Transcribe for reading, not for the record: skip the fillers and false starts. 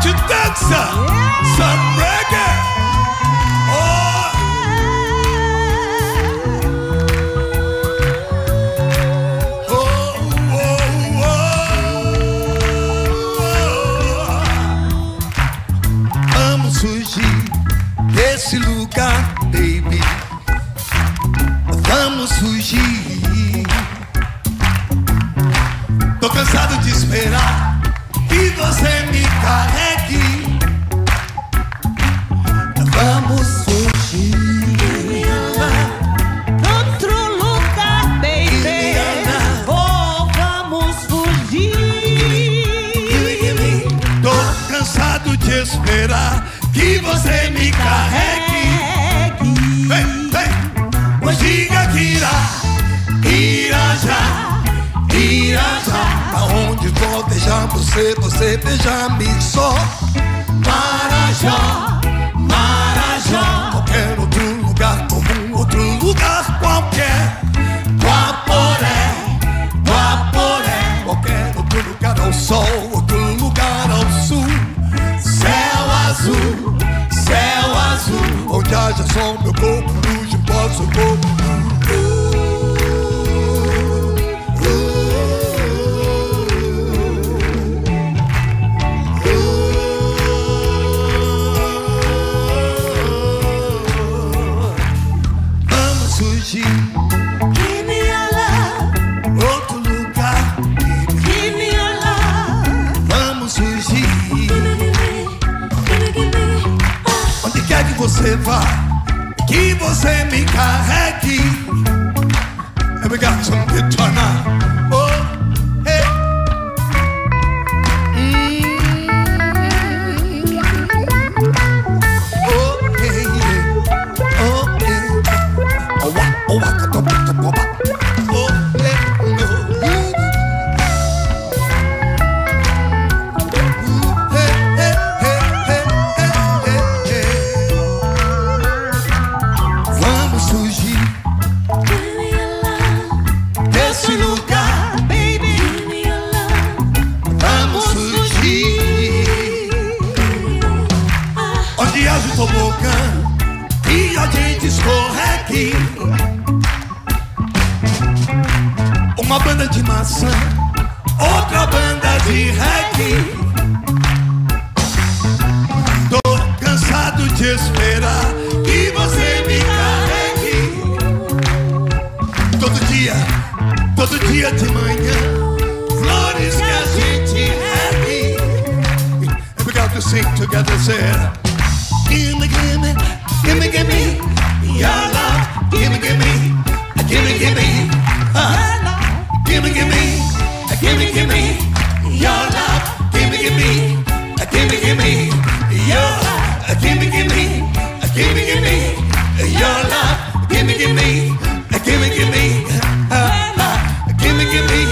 to dance some reggae. Vamos fugir desse lugar, baby. Vamos fugir. Tô cansado de esperar que você me carregue. Vamos fugir. Outro lugar, baby. Oh, vamos fugir. Tô cansado de esperar que você me carregue. Vem, vem. Mas diga que irá já. Aonde vou beijar você, você beija-me só. Marajó. Qualquer outro lugar comum, outro lugar qualquer. Guaporé. Qualquer outro lugar ao sol, outro lugar ao sul. Céu azul, onde haja sol, meu corpo ruge, posso corpo. Vamos fugir. Give me your love. Outro lugar. Give me your love. Vamos fugir. Give me. Onde quer que você vá, que você me carregue. And we got some guitar now. Oh, hey. Oh, hey, yeah. Oh, hey. Oh, wa, oh, wa, ka, to, ba, ka, bo, ba. Oh, hey, no. Hey, hey, hey, hey, hey, hey. Vamos fugir Give me your love. desse lugar. Baby. Give me your love. Vamos fugir onde haja um tobogã e a gente escorregue. Uma banda de maçã, outra banda de reggae. Tô cansado de esperar que você me carregue. Todo dia de manhã, flores que a gente regue. And we got to sing together, say gimme, gimme, gimme, gimme your love. Gimme, gimme, gimme, gimme, gimme, gimme, gimme, gimme your love. Gimme, gimme, gimme, gimme your gimme, gimme, gimme, gimme your love. Gimme, gimme, gimme, gimme, gimme, gimme.